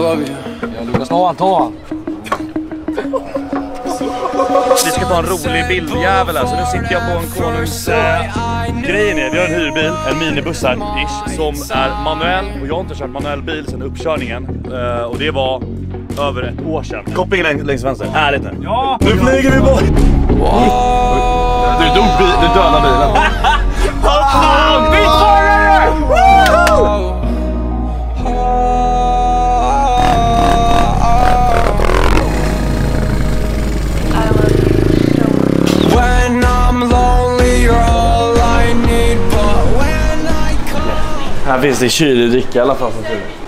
Jag Lukas, ta han. Vi ska ta en rolig bildjävel här, så nu sitter jag på en konungs... grejen är, vi har en hyrbil, en minibuss här, ish, som är manuell. Och jag har inte kört manuell bil sedan uppkörningen. Och det var över ett år sedan. Koppling längs vänster. Härligt nu. Ja! Nu flyger vi bort! Du dödade bilen. Vad fan! Vi tar det! Här finns det kylig dricka i alla fall.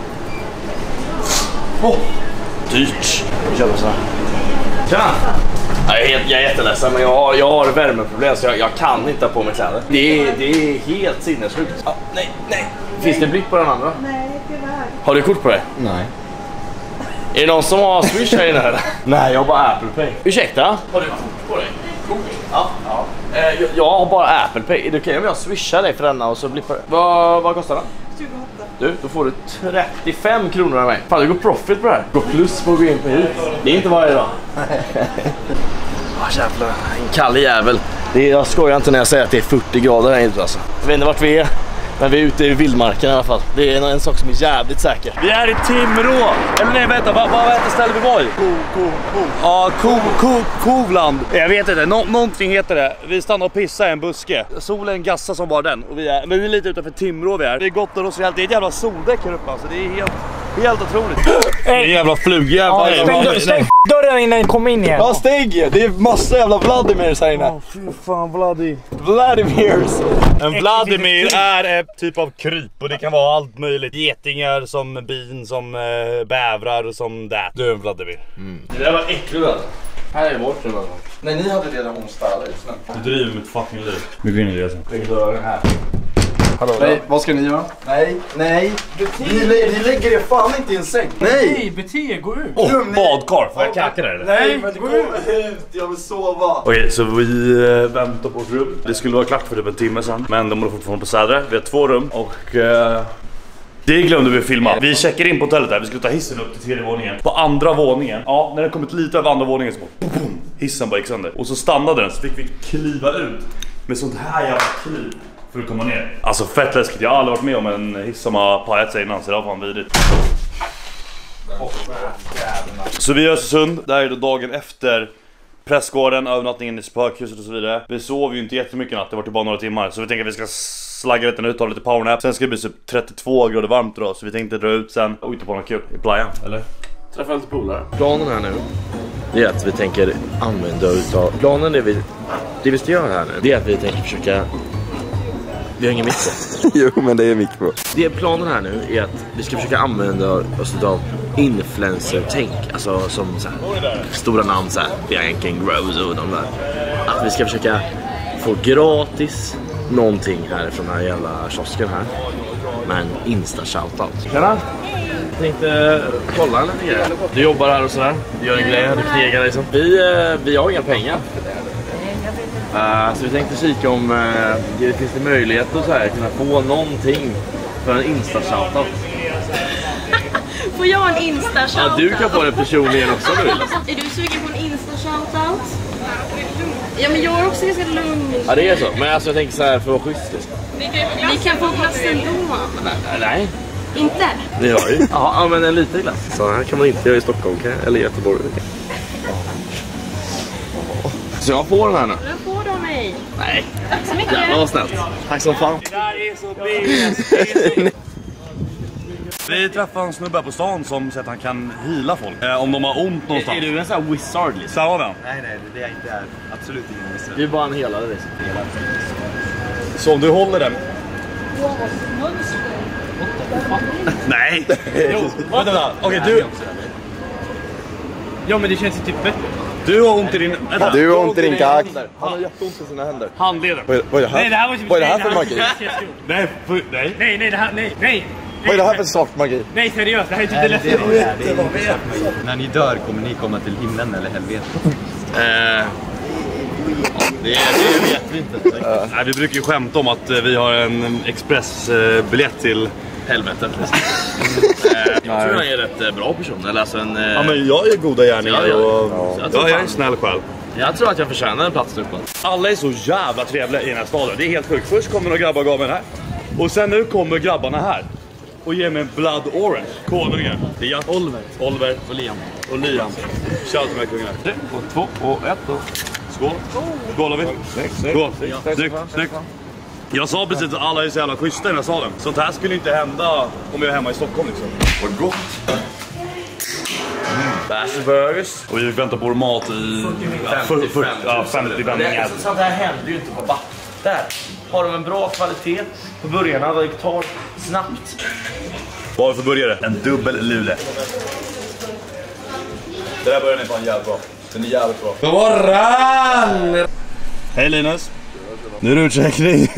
Dyrt. Vi köper så här. Tjena! Jag är jätteledsen, men jag har värmeproblem, så jag kan inte ha på mig kläder. Det är helt sinnessjukt. Nej. Finns det blick på den andra? Nej, tyvärr. Har du kort på dig? Nej. Är det någon som har Swish här inne eller? Nej, jag har bara Apple Pay. Ursäkta? Har du kort på dig? Ja. Jag har bara Apple Pay. Är det okej om jag swishar dig för denna och så blippar det? Vad kostar den? 28. Du, då får du 35 kronor av mig. Fan, det går profit på det här. Går plus på att gå in på hit. Det är inte varje dag. Jävlar, en kall jävel. Jag skojar inte när jag säger att det är 40 grader här ute alltså. Jag vet inte vart vi är, men vi är ute i vildmarken i alla fall. Det är en sak som är jävligt säker. Vi är i Timrå. Eller nej, vänta, vad heter stället vi var i? Ja, Kovland. Jag vet inte, någonting heter det. Vi stannar och pissar i en buske. Solen gassar som var den. Och men vi är lite utanför Timrå vi är. Det är gott och rosigt. Det är ett jävla soldäck här uppe alltså. Det är helt otroligt. Det är en jävla flugjävlar. Stäng dörren innan jag kom in igen. Ja, stäng! Det är massa jävla Vladimirs här inne. Fy fan, Vladimirs. En Vladimir är ett typ av kryp och det kan vara allt möjligt. Getingar, som bin, som bävrar och som det. Du är en Vladimir. Det där var äckligt alltså. Här är vårt rum. Nej, ni hade det där hon stallade just nu. Du driver mitt fucking liv. Vi går in i det sen. Lägg dörren här. Hallå, nej, vad ska ni göra? Nej. Ni lägger er fan inte i en säng. Nej, bete, gå ut. Badkar. Får jag kacka där eller? Nej, men gå ut. Jag vill sova. Okej, så vi väntar på ett rum. Det skulle vara klart för typ en timme sedan. Men de är fortfarande på Sädre. Vi har 2 rum och... det glömde vi filma. Vi checkar in på hotellet där. Vi skulle ta hissen upp till 3:e våningen. På andra våningen. Ja, när det kommit lite över andra våningen så boom, hissen bara gick sönder. Och så stannade den, så fick vi kliva ut med sånt här jävla kliv för att komma ner. Alltså fett läskigt. Jag har aldrig varit med om en hiss som har pajat sig innan, så det var fan vidrigt. Så vi är i Östersund. Det här är då dagen efter pressgården, övernattningen i spökhuset och så vidare. Vi sov ju inte jättemycket natt, det var typ bara några timmar. Så vi tänker att vi ska slagga lite ut, ta lite powernap. Sen ska det bli typ 32 grader varmt då, så vi tänkte dra ut sen och inte på något kul i playan, eller? Träffa lite polare. Planen här nu, det är att vi tänker använda utav... Planen det vi ska göra här nu, det är att vi tänker försöka... Vi har ingen mick på. Jo, men det är mick på. Det planen här nu är att vi ska försöka använda oss av influencer-tänk. Alltså som så här, stora namn så här, Bianca Grows och de där. Att vi ska försöka få gratis någonting här från den här jävla kiosken här. Med en Insta-shoutout. Tjena! Jag tänkte kolla lite grejer. Du jobbar här och sådär. Du gör en grej, du knegar liksom. Vi har inga pengar. Så vi tänkte kika om det finns det möjlighet att så här, kunna få någonting för en Insta-shoutout. Får jag en Insta-shoutout? Ja, du kan få det personligen också om du vill. Är du sugen på en Insta-shoutout? Ja, men jag är också ganska lugn. Ja, det är så. Men alltså jag tänker så här för att vara schysst. Vi kan få glass ändå. Nej. Inte? Det har ju. Ja, men en liten glass. Så här kan man inte göra i Stockholm eller i Göteborg. Så jag får den här nu. Den får du av mig. Nej. Tack så mycket. Ja, vad snällt. Tack som fan. Det där är så billigt. Vi träffade en snubbe på stan som säger att han kan heala folk om de har ont någonstans. Är du en sån här wizard liksom? Samma vän? Nej, det är inte absolut ingen wizard. Det är bara en helare liksom. Så om du håller den. Nej. Vänta. Okej, du. Ja, men det känns ju typ bättre. Du har ont i din... Du har ont i din kack. Han har jätteont i sina händer. Handleden. Vad är det här? Nej, det här var Vad är det här för magi? Nej. Nej, det här, nej. Vad är det här för svart magi? Nej, seriöst, det här är typ det lättaste. När ni dör kommer ni komma till himlen eller helvetet? Det vet vi inte. Nej, vi brukar ju skämta om att vi har en expressbiljett till helvetet. Jag tror jag är rätt bra person. Eller alltså en, Ja, men jag är goda gärningar och jag är en snäll själv. Jag tror att jag förtjänar en plats uppe. Alla är så jävla trevliga i den här staden. Det är helt sjukt. Först kommer några grabbar och gav mig den här. Och sen nu kommer grabbarna här och ger mig en Blood Orange. Konungen. Det är Oliver och Liam. Tja till mig kungar. 2 och 1 då. Skål. Skålar vi. Skål. Snyggt. Jag sa precis att alla är så jävla schyssta i den här staden. Sånt här skulle inte hända om jag är hemma i Stockholm liksom. Vad gott. Burgers. Och vi väntar på vår mat i 55 minuter. Sånt här händer ju inte på back. Där har de en bra kvalitet på burgarna. Det tar snabbt. Vad har vi för burgare? En dubbel lule. Det där börjar ni fan jävligt bra. Den är jävligt bra. God morgon! Hej Linus. Nu är det utcheckning.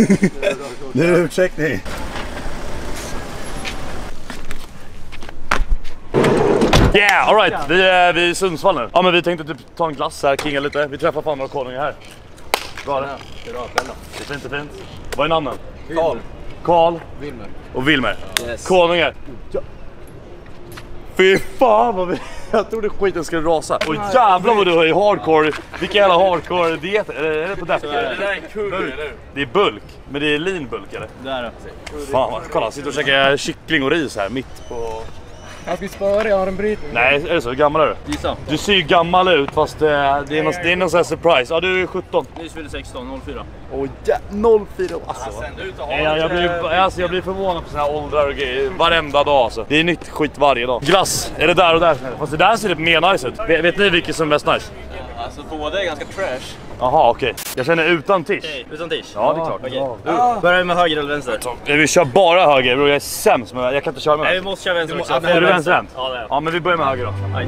Yeah, alright. Vi är i Sundsvall nu. Ja, men vi tänkte typ ta en glass här, kinga lite. Vi träffar fan några konungar här. Bra det. Det är fint. Vad är namnen? Karl. Wilmer. Yes. Konungar. Ja. Fy fan vad vi... Jag trodde skiten skulle rasa. Och jävlar vad du har i hardcore. Vilka jävla hardcore dieter. Är det på däck? Det där är en kurv. Det är bulk. Men det är lean bulk eller? Där då. Fan, kolla. Sitter och käkar kyckling och ris här mitt på... Jag ska spöra, jag har en brytning. Nej, är det så? Hur gammal är du? Gissa. Du ser ju gammal ut fast det är någon sån här surprise. Ja, du är 17. Nyss fyllde 16, 04. Åh, 04. Alltså, jag blir förvånad på såna här åldrar och grejer varenda dag alltså. Det är nytt skit varje dag. Glass, är det där och där? Fast det där ser lite mer nice ut. Vet ni vilket som är mest nice? Alltså båda är ganska trash. Jaha, okej. Jag känner utan tisch. Utan tisch? Ja, det är klart. Okay. Börjar vi med höger eller vänster? Vi kör bara höger, bro. Jag är sämst, men jag kan inte köra med. Nej, vi måste köra vänster också. Är du vänsterhänt? Ja, det är. Ja, men vi börjar med höger då. Aj.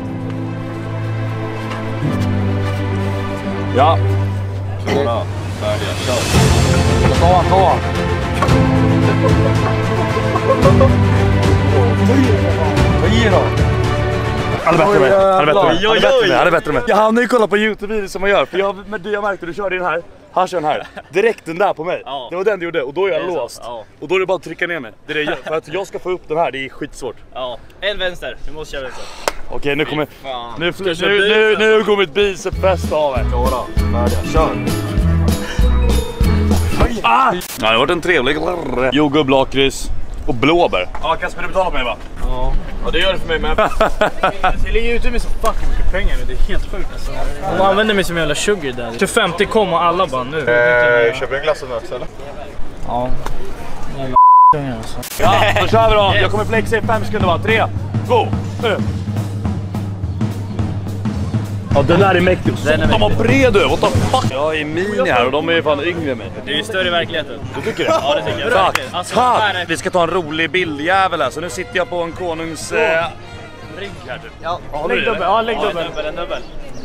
Ja. Bra, färdiga, kör. Ta. Vad ger då? Han är bättre med. Jag hann ju kolla på YouTube-videor som man gör. För jag märkte du körde den här. Han kör den här. Direkt den där på mig. Ja. Det var den du gjorde. Och då är jag låst. Ja. Och då är det bara att trycka ner mig. Det är det, för att jag ska få upp den här. Det är skitsvårt. Ja, en vänster. Vi måste köra vänster. Okej, nu kommer... Nu kommer ett bicepfest av er. Några, färdiga, kör. Ja, det har varit en trevlig jordgubb, lakrits och blåbär. Ja, Kasper, du betalar mig va? Ja, det gör det för mig med. Det ligger ute med så fucking mycket pengar nu, det är helt sjukt alltså. De använder mig som jävla sugar där. Till 50 kommer alla bara nu. Köper en glass och möts eller? Ja. Jävla alltså. Ja, då kör vi då. Jag kommer flexa i 5 sekunder va. 3, 2, 1. Ja, den där är mäktig. De var bred du, what the fuck? Jag är mini här och de är fan yngre än mig. Det är ju större i verkligheten. Du tycker det? Ja, det tycker jag. Tack, alltså, tack! Vi ska ta en rolig bildjävel här, så nu sitter jag på en konungs... rigg här typ. Ja, lägg dubbel. Ja, lägg dubbel. En dubbel.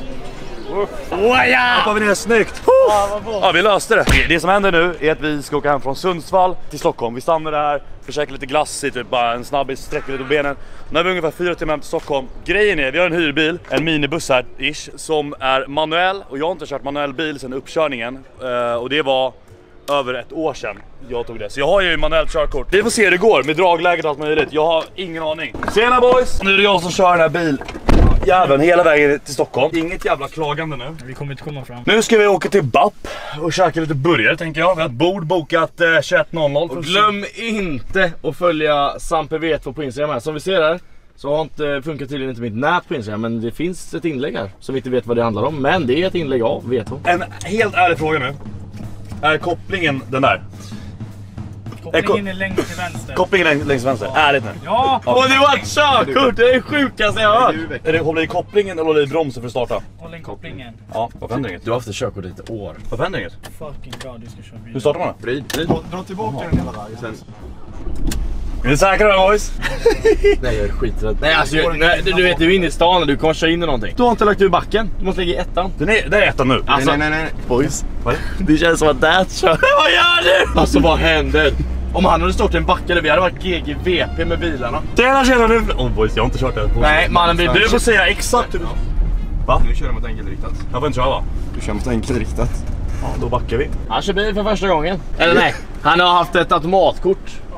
Ja! Hoppar vi ner snyggt. Ja, vi löste det. Det som händer nu är att vi ska åka hem från Sundsvall till Stockholm. Vi stannar där, försöker lite glass i typ bara en snabbis, sträcker lite på benen. Nu har vi ungefär 4 timmar hem till Stockholm. Grejen är, vi har en hyrbil, en minibuss här, ish, som är manuell. Och jag har inte kört manuell bil sedan uppkörningen. Och det var över 1 år sedan jag tog det. Så jag har ju manuellt körkort. Vi får se hur det går med dragläget och allt möjligt. Jag har ingen aning. Tjena boys! Nu är det jag som kör den här bil. Jäveln hela vägen till Stockholm. Inget jävla klagande nu. Vi kommer inte komma fram. Nu ska vi åka till BAP och käka lite burgare tänker jag. Vi har ett bord bokat 21.00. Och glöm inte att följa Sampe V2 på Instagram här. Som vi ser här så har inte funkat tydligen inte mitt nät på Instagram. Men det finns ett inlägg här som vi inte vet vad det handlar om. Men det är ett inlägg av V2. En helt ärlig fråga nu. Är kopplingen den där? Kopplingen är längre till vänster. Kopplingen längst till vänster. Ärligt nu. Ja! Och det var ett körkort, det är det sjukaste jag har hört. Är det håller i kopplingen eller håller i bromsen för att starta? Håll in kopplingen. Ja, varför händer inget? Du har haft ett körkort i ett år. Varför händer inget? Fucking bra, du ska köra bil. Hur startar man då? Dra tillbaka den hela vägen sen. Är ni säkra då boys? Nej, jag är skiträdd. Nej, alltså, du vet, du är inne i stan och du kommer köra in i någonting. Du har inte lagt ur backen, du måste lägga i ettan. Det är ettan nu. Alltså, Nej. boys, det känns som att det kör. Vad gör du? Alltså, vad händer? Om han hade stått i en backe, vi hade varit GGVP med bilarna. Tjena nu! Boys, jag har inte kört det. Nej, mannen, du får säga exakt hur du... Va? Nu kör de mot enkelriktat. Jag får inte köra va? Du kör mot enkelriktat. Ja, då backar vi. Han kör bil för första gången. Eller nej, han har haft ett automatkort.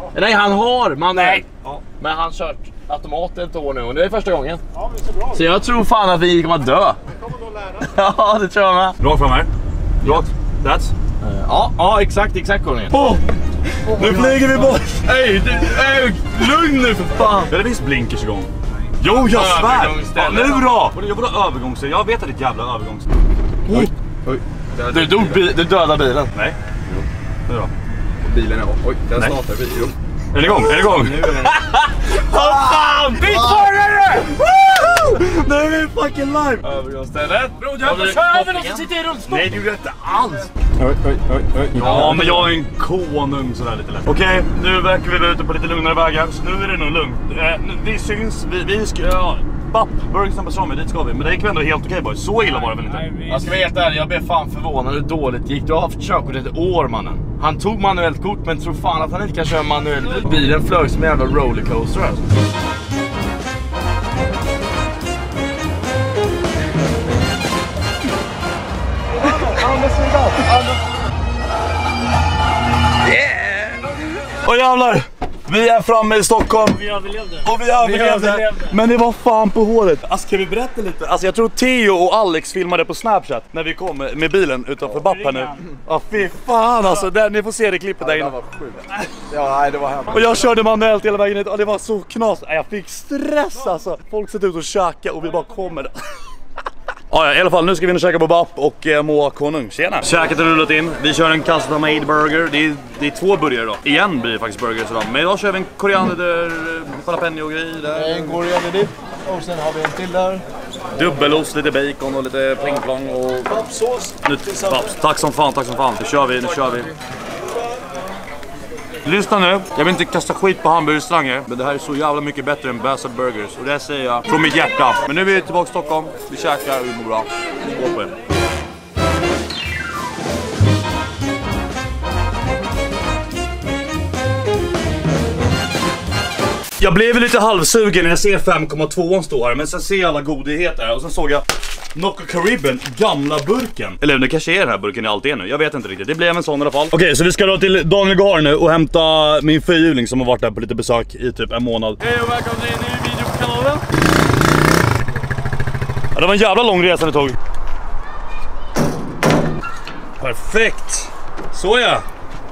Nej, han har manuell. Ja. Men han kört automat ett år nu och det är första gången. Ja, men det är bra. Så jag tror fan att vi kommer att dö. Vi kommer nog lära. Ja, det tror jag med. Rakt fram här. Rakt. That's. Ja, exakt kollningen. Nu flyger vi bort. Hej, lugn nu för fan. Ja, det finns blinkers igång. Jo, jag svär. Ja, nu då. Jag vill ha övergångsställe. Jag vet att det är ett jävla övergångsställe. Oj. Du dödar bilen. Nej. Nu då. Bilen är oj, den startar video. Är det igång? Är det igång? Nu är den. Fan! Bitfarare! Nu är vi fucking live! Övergångsstället. Bro, jag får köra över någon som sitter i rullstol. Nej, du gör inte alls. Oj. Ja, men jag är en konung sådär lite lätt. Okej, nu verkar vi vara ute på lite lugnare vägar. Så nu är det nog lugnt. Vi syns, vi ska... Ja, Bapp, Burger på Strömmen, dit ska vi. Men det gick ändå helt okej, boy. Så illa var det väl inte? Jag ska vara helt ärlig, jag blev fan förvånad hur dåligt det gick. Du har haft körkort ett år, mannen. Han tog manuellt kort, men tror fan att han inte kan köra manuellt. Bilen flög som en jävla rollercoaster alltså. Åh jävlar! Vi är framme i Stockholm. Vi överlevde. Och vi överlevde. Men det var fan på håret. Alltså kan vi berätta lite? Alltså jag tror Theo och Alex filmade på Snapchat när vi kom med bilen utanför Bapp här nu. Ja fy fan alltså, där, ni får se det klippet där inne. Ja, nej, det var hemma. Och jag körde manuellt hela vägen hit och det var så knas. Jag fick stress alltså. Folk satt ut och käka och vi bara kommer. Ja, i alla fall nu ska vi in och käka på Bapp och må konung. Tjena! Käket har rullat in. Vi kör en custom made burger. Det är 2 burgare då. Igen blir det faktiskt burgers idag. Men idag kör vi en koriander, jalapeno och grejer där. En koriander dipp. Och sen har vi en till där. Dubbelost, lite bacon och lite plingplong och... Pappsås. Paps. Tack som fan. Nu kör vi. Lyssna nu, jag vill inte kasta skit på hamburgerrestauranger, men det här är så jävla mycket bättre än Bassett Burgers. Och det säger jag från mitt hjärta. Men nu är vi tillbaka i Stockholm, vi käkar och vi mår bra. Skål på er. Jag blev lite halvsugen när jag ser 5,2 stå här, men sen ser jag alla godheter här och sen såg jag Nocco Caribbean, gamla burken. Eller det kanske är den här burken i allt är nu, jag vet inte riktigt. Det blev en sån i alla fall. Okej, så vi ska då till Daniel Gahar nu och hämta min fyrhjuling som har varit där på lite besök i typ en månad. Hej och välkommen till en ny video på kanalen. Ja, det var en jävla lång resa det tog. Perfekt. Så ja.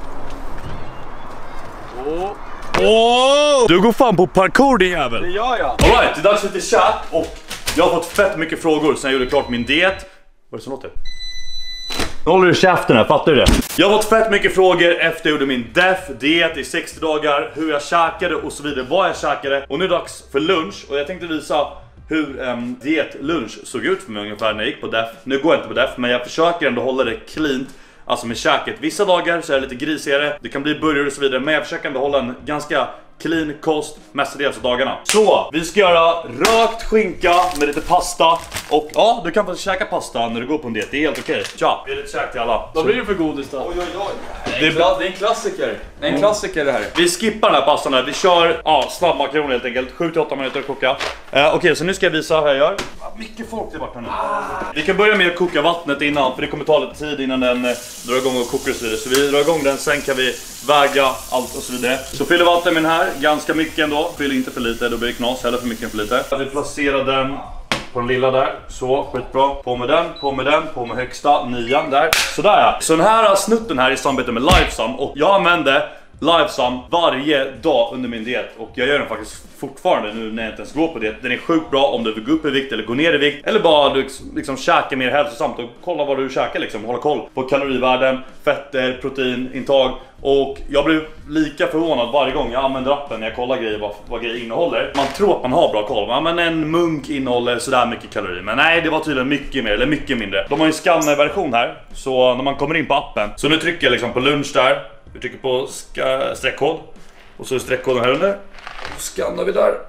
Du går fan på parkour din jävel. Det gör jag. All right, det är dags för lite chatt och jag har fått fett mycket frågor sen jag gjorde klart min diet. Vad är det som låter? Nu håller du käften här, fattar du det? Jag har fått fett mycket frågor efter jag gjorde min diet i 60 dagar, hur jag käkade och så vidare, vad jag käkade. Och nu är det dags för lunch och jag tänkte visa hur dietlunch såg ut för mig ungefär när jag gick på def. Nu går jag inte på def, men jag försöker ändå hålla det cleant. Alltså med käket. Vissa dagar så är det lite grisigare. Det kan bli burgare och så vidare. Men jag försöker ändå hålla en ganska clean kost mestadels av dagarna. Så, vi ska göra rökt skinka med lite pasta. Och ja, du kan få käka pasta när du går på en diet. Det är helt okej. Tja, vi är lite käk till alla. Vad blir det för godis då? Oj. Det är en klassiker. En klassiker det här. Vi skippar den här pastan här. Vi kör snabbmakaroner helt enkelt. 7-8 minuter att koka. Okej, så nu ska jag visa hur jag gör. Mycket folk till vart här nu. Vi kan börja med att koka vattnet innan, för det kommer ta lite tid innan den drar igång och kokar och så vidare. Så vi drar igång den, sen kan vi väga allt och så vidare. Så fyller vatten med den här, ganska mycket ändå. Fyller inte för lite, då blir det knas. Heller för mycket än för lite. Vi placerar den på den lilla där. Så, skitbra. På med högsta 9 där. Sådär ja. Så den här snutten här i samarbete med Lifesum. Och jag använder Lifesum varje dag under min diet. Och jag gör den faktiskt fortfarande nu när jag inte ens går på diet. Den är sjukt bra om du vill gå upp i vikt eller gå ner i vikt. Eller bara liksom käka mer hälsosamt och kolla vad du käkar liksom. Hålla koll på kalorivärden, fetter, proteinintag. Och jag blir lika förvånad varje gång jag använder appen när jag kollar grejer vad grejer innehåller. Man tror att man har bra koll. Ja, men en munk innehåller sådär mycket kalorier. Men nej, det var tydligen mycket mer eller mycket mindre. De har ju en scannerversion här. Så när man kommer in på appen. Så nu trycker jag liksom på lunch där. Vi trycker på streckkod. Och så är streckkoden här under. Och skannar vi där.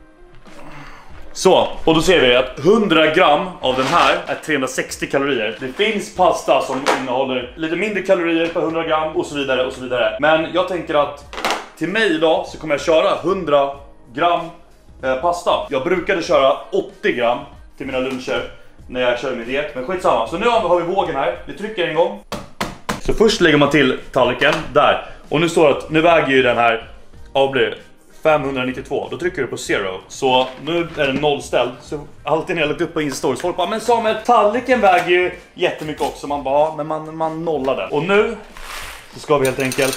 Så, och då ser vi att 100 gram av den här är 360 kalorier. Det finns pasta som innehåller lite mindre kalorier per 100 gram och så vidare och så vidare. Men jag tänker att till mig idag så kommer jag köra 100 gram pasta. Jag brukade köra 80 gram till mina luncher när jag kör min diet. Men skitsamma, så nu har vi vågen här. Vi trycker en gång. Så först lägger man till tallriken där. Och nu står det att nu väger ju den här blir 592, då trycker du på 0. Så nu är den nollställd. Så alltid när jag lagt upp på Insta-stories, folk bara, men Samuel, tallriken väger ju jättemycket också. Man bara, men man nollar den. Och nu så ska vi helt enkelt,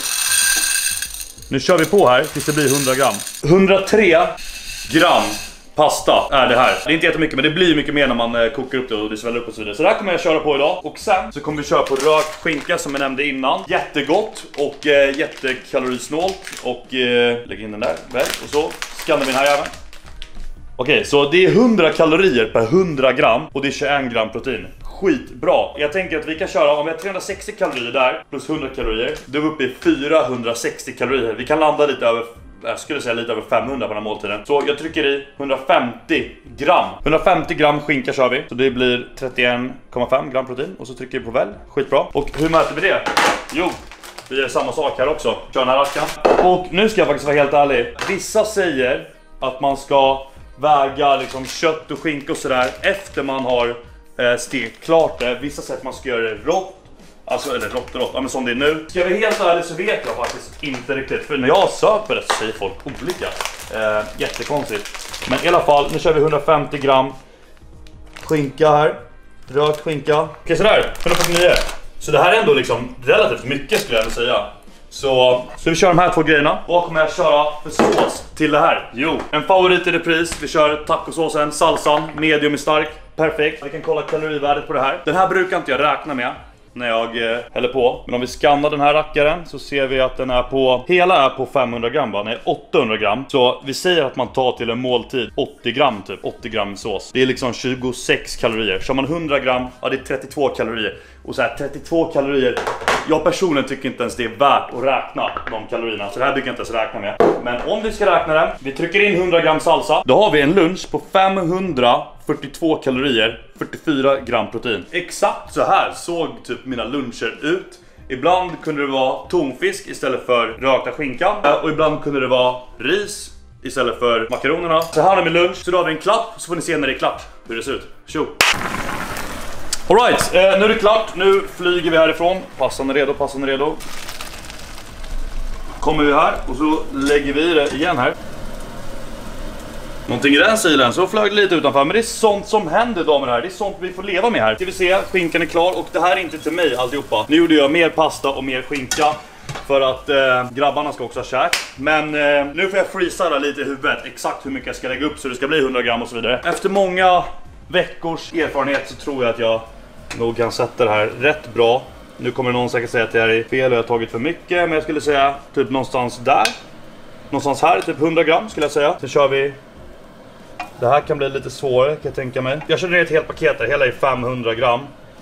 nu kör vi på här tills det blir 100 gram. 103 gram pasta är det här. Det är inte jättemycket, men det blir mycket mer när man kokar upp det och det sväller upp och så vidare. Så det här kommer jag köra på idag. Och sen så kommer vi köra på rökt skinka som jag nämnde innan. Jättegott och jättekalorisnålt. Och lägg in den där, väl. Och så skannar vi den här jäveln. Okej, så det är 100 kalorier per 100 gram och det är 21 gram protein. Skitbra. Jag tänker att vi kan köra, om vi har 360 kalorier där plus 100 kalorier, då är vi uppe i 460 kalorier. Vi kan landa lite över, jag skulle säga lite över 500 på den här måltiden. Så jag trycker i 150 gram. 150 gram skinka kör vi. Så det blir 31,5 gram protein. Och så trycker vi på väl. Skitbra. Och hur mäter vi det? Jo, vi gör samma sak här också. Kör den här raskan. Och nu ska jag faktiskt vara helt ärlig. Vissa säger att man ska väga liksom kött och skinka och sådär efter man har stekt klart det. Vissa säger att man ska göra det rått. Alltså, eller rått, ja, men som det är nu. Ska jag vara helt ärlig så vet jag faktiskt inte riktigt. För när jag har sökt på det så säger folk olika. Jättekonstigt. Men i alla fall, nu kör vi 150 gram skinka här. Rökt skinka. Okej, sådär, 149. Så det här är ändå liksom relativt mycket skulle jag vilja säga. Så vi kör de här två grejerna. Vad kommer jag köra för sås till det här? Jo, en favorit i repris. Vi kör tacosåsen, salsan, medium är stark. Perfekt. Vi kan kolla kalorivärdet på det här. Den här brukar inte jag räkna med när jag häller på. Men om vi skannar den här rackaren så ser vi att den är på, hela är på 500 gram va? Nej, 800 gram. Så vi säger att man tar till en måltid 80 gram typ, 80 gram sås. Det är liksom 26 kalorier. Kör man 100 gram, ja det är 32 kalorier. Och så här 32 kalorier, jag personligen tycker inte ens det är värt att räkna de kalorierna. Så det här brukar jag inte ens räkna med. Men om vi ska räkna den, vi trycker in 100 gram salsa. Då har vi en lunch på 542 kalorier, 44 gram protein. Exakt så här såg typ mina luncher ut. Ibland kunde det vara tonfisk istället för rökta skinkan. Och ibland kunde det vara ris istället för makaronerna. Så här har vi lunch, så då har vi en klapp. Så får ni se när det är klart hur det ser ut. Tjo! Alright, nu är det klart. Nu flyger vi härifrån. Passan är redo, passan är redo. Kommer vi här och så lägger vi det igen här. Någonting i den stilen, så flög det lite utanför. Men det är sånt som händer, damer och herrar. Det är sånt vi får leva med här. Ska vi se, skinkan är klar. Och det här är inte till mig alltihopa. Nu gjorde jag mer pasta och mer skinka för att grabbarna ska också ha käk. Men nu får jag freeza lite i huvudet exakt hur mycket jag ska lägga upp så det ska bli 100 gram och så vidare. Efter många veckors erfarenhet så tror jag att jag nog kan sätta det här rätt bra. Nu kommer någon säkert säga att det här är fel och jag har tagit för mycket. Men jag skulle säga typ någonstans där. Någonstans här, typ 100 gram skulle jag säga. Sen kör vi. Det här kan bli lite svårare kan jag tänka mig. Jag kör ner ett helt paket där, hela är 500 gram.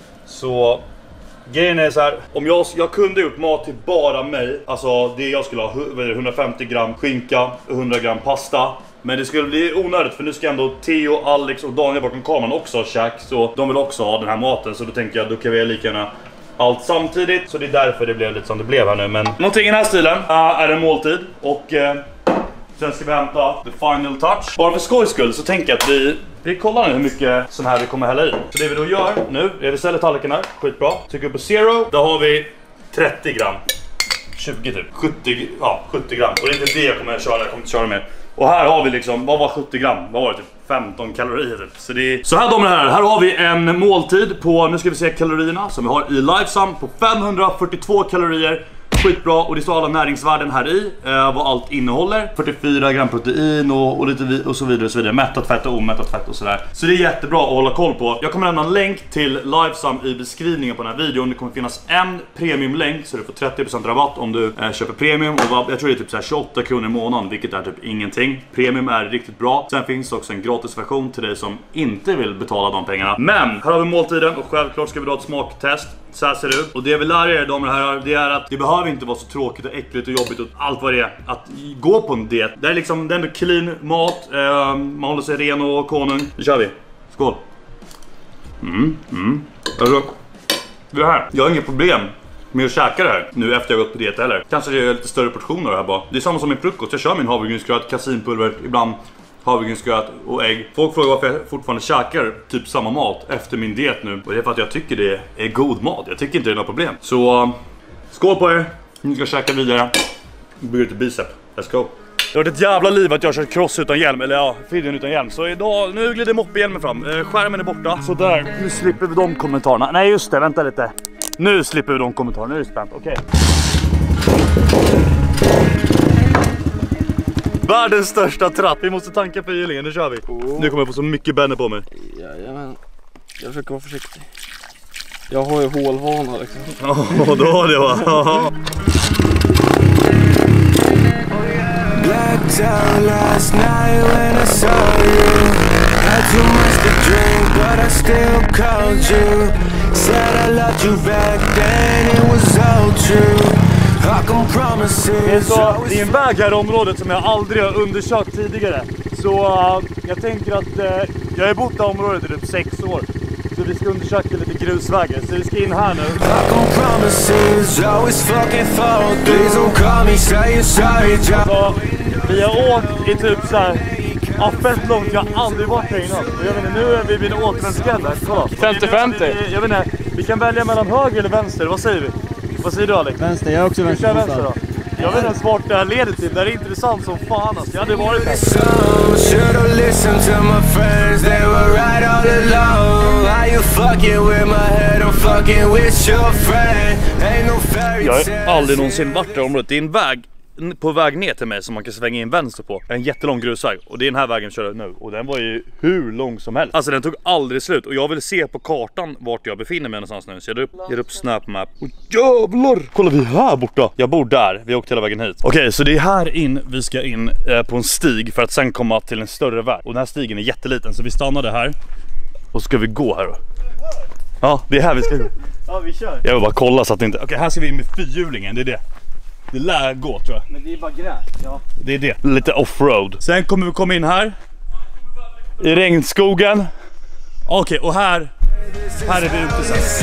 Så grejen är så här, om jag kunde gjort mat till bara mig. Alltså det jag skulle ha 150 gram skinka, 100 gram pasta. Men det skulle bli onödigt för nu ska ändå Theo, Alex och Daniel bakom kameran också ha käk. Så de vill också ha den här maten. Så då tänker jag, då kan vi lika gärna allt samtidigt. Så det är därför det blev lite som det blev här nu. Men någonting i den här stilen är en måltid. Och sen ska vi hämta the final touch. Bara för skojs skull så tänker jag att vi kollar nu hur mycket sån här vi kommer hälla i. Så det vi då gör nu är vi ställer tallriken här, skitbra. Trycker på 0, då har vi 30 gram. 20 typ, 70 gram. Och det är inte det jag kommer att köra, jag kommer inte köra mer. Och här har vi liksom, vad var 70 gram? Vad var det? Typ 15 kalorier typ. Så det är... Så här damer och herrar, här har vi en måltid på, nu ska vi se kalorierna som vi har i Lifesum på 542 kalorier. Skitbra, och det står alla näringsvärden här i, vad allt innehåller. 44 gram protein och lite och så vidare och så vidare. Mättat fett och omättat fett och sådär. Så det är jättebra att hålla koll på. Jag kommer lämna en länk till Lifesum i beskrivningen på den här videon. Det kommer finnas en premiumlänk så du får 30% rabatt om du köper premium. Och jag tror det är typ så här 28 kronor i månaden, vilket är typ ingenting. Premium är riktigt bra. Sen finns också en gratis version till dig som inte vill betala de pengarna. Men här har vi måltiden och självklart ska vi då ha ett smaktest. Så här ser det ut. Och det vi lär er damer och herrar, det är att det behöver inte vara så tråkigt och äckligt och jobbigt och allt vad det är att gå på en diet. Det är liksom, det är ändå clean mat, man håller sig ren och konung. Nu kör vi. Skål. Alltså, det här, jag har inget problem med att käka det här nu efter jag gått på diet heller. Kanske det är lite större portioner här bara. Det är samma som min frukost, jag kör min havregrynsgröt, kasinpulver, ibland havregrynsgröt och ägg. Folk frågar varför jag fortfarande käkar typ samma mat efter min diet nu. Och det är för att jag tycker det är god mat. Jag tycker inte det är något problem. Så skål på er. Ni ska käka vidare. Bygger till bicep. Let's go. Det har varit ett jävla liv att jag har kört cross utan hjälm, eller ja, Fidden utan hjälm. Så idag, nu glider moppehjälmen fram. Skärmen är borta. Så där, nu slipper vi de kommentarerna. Nej just det, vänta lite. Nu slipper vi de kommentarerna, nu är det spänt, okej. Världens största trapp, vi måste tanka på hylingen, nu kör vi. Nu kommer jag få så mycket bänner på mig. Jajamän, jag försöker vara försiktig. Jag har ju hålvana liksom. Ja, då har det va. Blacked out last night when I saw you. Had too much to drink, but I still called you. Said I loved you back then, it was all true. I can promise Det är en väg här i området som jag aldrig har undersökt tidigare. Så jag tänker att jag har bott i området i typ 6 år. Så vi ska undersöka lite grusvägar. Så vi ska in här nu. Så vi har åkt i typ så här fett långt. Jag har aldrig varit här innan. Och jag vet inte, nu är vi vid en återvändsgränd. Kolla. 50-50. Jag vet inte, vi kan välja mellan höger eller vänster. Vad säger vi? Vad säger du Alex? Vänster, jag är också vänster. Vänster då. Jag vet inte ens vart det här leder till. Det är intressant som fan. Alltså. Jag hade varit här. Jag har aldrig någonsin varit där området. Det är en väg på väg ner till mig som man kan svänga in vänster på. En jättelång grusväg. Och det är den här vägen vi kör nu. Och den var ju hur lång som helst. Alltså den tog aldrig slut. Och jag vill se på kartan vart jag befinner mig någonstans nu. Så jag ger upp Snap Map. Och jävlar! Kolla, vi är här borta. Jag bor där. Vi åkte hela vägen hit. Okej, så det är här in vi ska in på en stig. För att sen komma till en större väg. Och den här stigen är jätteliten. Så vi stannade här. Och så ska vi gå här då. Ja, det är här vi ska gå. Ja, vi kör. Jag vill bara kolla så att det inte... Okej, här ska vi in med fyrhjulingen. Det är det. Det lär gå tror jag. Men det är bara gräs, ja. Det är det. Lite offroad. Sen kommer vi komma in här. I regnskogen. Okej, och här är vi ute sen.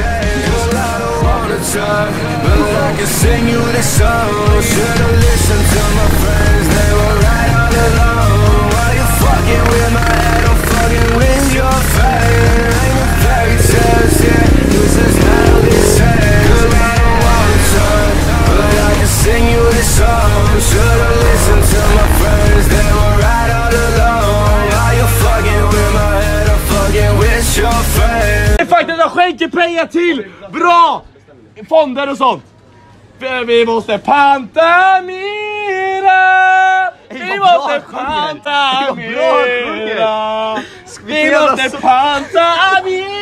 Det är faktiskt att skänka pengar till bra fonder och sånt. För vi måste panta mera. Vi måste panta mera. Vi måste panta mera.